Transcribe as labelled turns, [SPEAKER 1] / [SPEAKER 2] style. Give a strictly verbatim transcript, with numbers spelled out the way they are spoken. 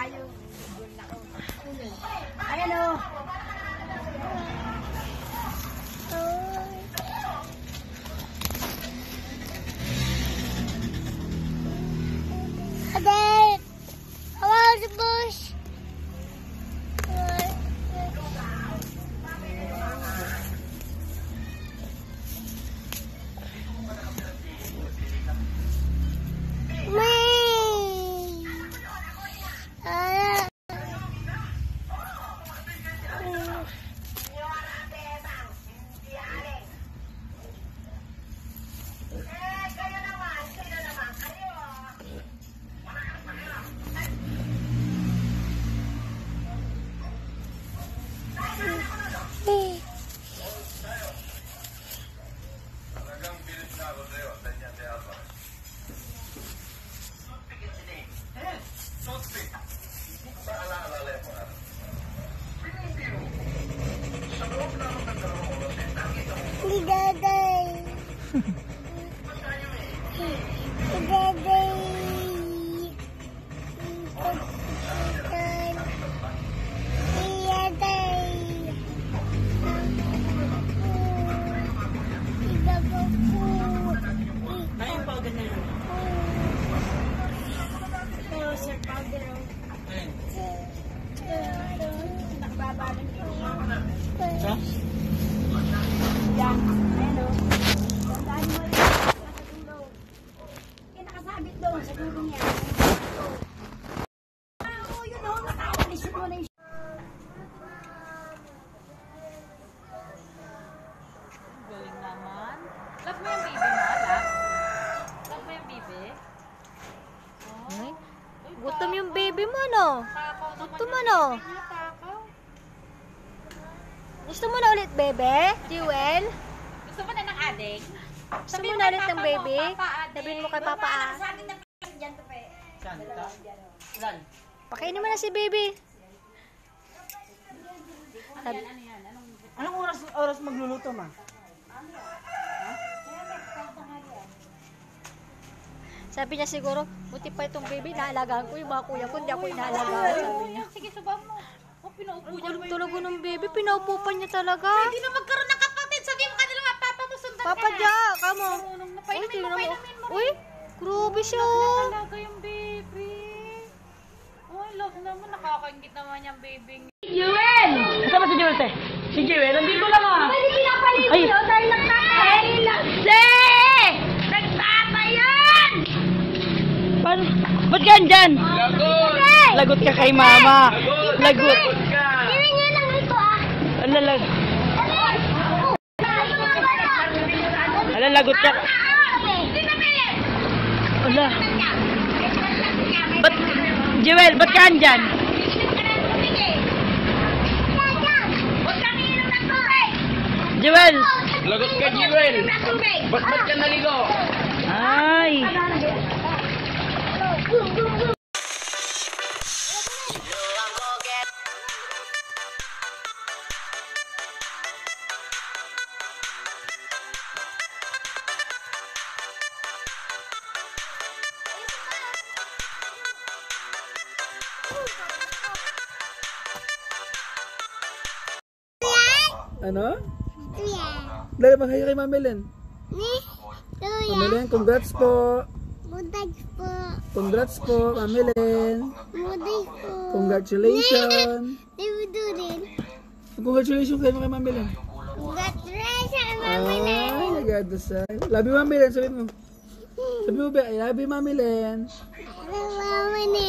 [SPEAKER 1] tayo. Ayan o.
[SPEAKER 2] Aday! Hawak sa bush! Gutom yung baby mo, no? Gutom mo, no? Gusto mo na ulit, bebe? Jewel?
[SPEAKER 1] Gusto mo na ng ading?
[SPEAKER 2] Gusto mo na ulit ng baby? Sabihin mo kay Papa, ah.
[SPEAKER 3] Santa? Ilan?
[SPEAKER 2] Pakainin mo na si baby.
[SPEAKER 3] Sabi, anong oras oras magluluto, ma?
[SPEAKER 2] Sabi niya siguro, buti pa itong baby, naalagaan ko yung mga kuya ko, hindi ako inaalagaan. Sabi niya.
[SPEAKER 1] Sige, subang mo. O, pinaupo niya.
[SPEAKER 2] Ang talaga ng baby, pinaupo pa niya talaga.
[SPEAKER 1] Hindi na magkaroon ng kapatid. Sabi mo kanila nga, Papa mo sundan
[SPEAKER 2] Papa Ja, kamo.
[SPEAKER 1] Uy, painumin mo, painumin mo.
[SPEAKER 2] Uy, grabe siya.
[SPEAKER 1] Talaga yung baby. Uy, love naman. Nakakaingit naman yung baby.
[SPEAKER 3] Jewel! Kasama si Jewel, te? Si Jewel, nandito lang, ah.
[SPEAKER 2] Pwede pinapaliw
[SPEAKER 3] Ay.
[SPEAKER 2] yun, dahil nagtatay lang.
[SPEAKER 3] Se! Nagtatayan! Paano? Ba't ka andyan? Lagot! Lagot ka kay mama. Lagot.
[SPEAKER 2] Hindi nga lang ito, ah.
[SPEAKER 3] Ala, lag... Ala, lagot ka. Ala. Ba't... Jewel, ba't ka andyan? Jewel!
[SPEAKER 4] Lagot ka, Jewel! Ba't ba't ka naligo?
[SPEAKER 3] Ay!
[SPEAKER 5] Ano?
[SPEAKER 2] Kuya.
[SPEAKER 5] Dali ba kayo kay Mamelen?
[SPEAKER 2] Ni? Kuya.
[SPEAKER 5] Mamelen, congrats po.
[SPEAKER 2] Mudag po.
[SPEAKER 5] Congrats po, Mamelen.
[SPEAKER 2] Mudag po.
[SPEAKER 5] Congratulations.
[SPEAKER 2] Dibudurin.
[SPEAKER 5] Congratulations kayo kay Mamelen.
[SPEAKER 2] Congratulations,
[SPEAKER 5] Ay,
[SPEAKER 2] Mamelen.
[SPEAKER 5] nagadasay. Love you, Mamelen, sabihin mo. Sabi mo ba, I love you, Mamelen.
[SPEAKER 2] Mamelen.